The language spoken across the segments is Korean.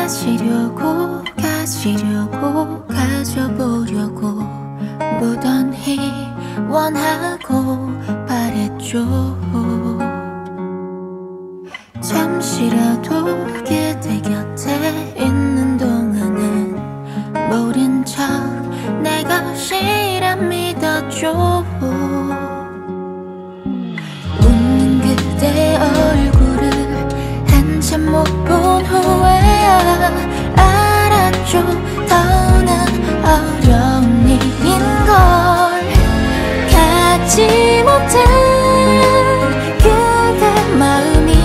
가지려고 가져보려고 무던히 원하고 바랬죠. 잠시라도 그대 곁에 있는 동안은 모른 척 내 것이라 믿었죠. 웃는 그대 얼굴을 한참 못 본 후에야 알았죠. 더는 어려운 일인걸. 갖지 못한 그대 마음이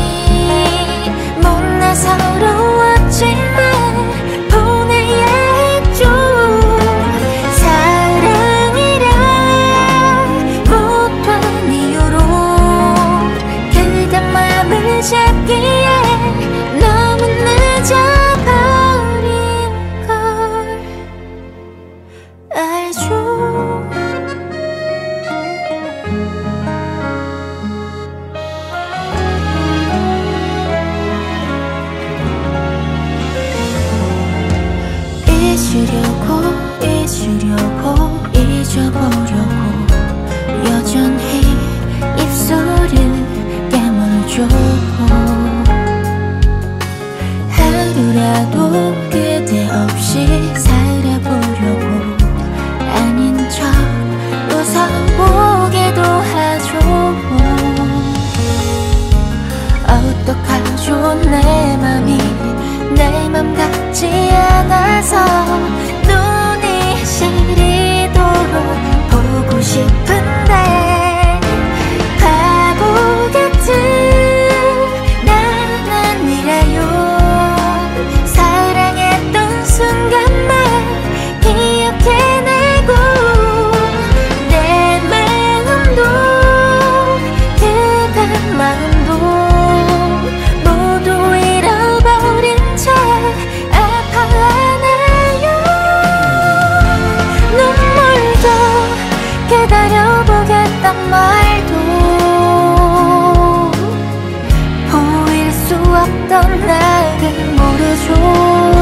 못나 서러웠지만 보내야 했죠. 사랑이라 못한 이유로 그대 마음을 잡기에 너무 늦어버린 걸 알죠. 잊으려고 잊어보려고 여전히 입술을 깨물죠. 하루라도 그대 없이 살아보려고 아닌 척 웃어보기도 하죠. 어떡하죠. 내 맘이 내 맘 같지 않아서 눈이 시리도록 보고 싶은데 바보 같은 난 아니라요. 사랑했던 순간만 기억해내고 내 마음도 그대 마음도 모두 잃어버린 채 아파하나요. 눈물도 기다려보겠단 말도 보일 수 없던 나를 모르죠.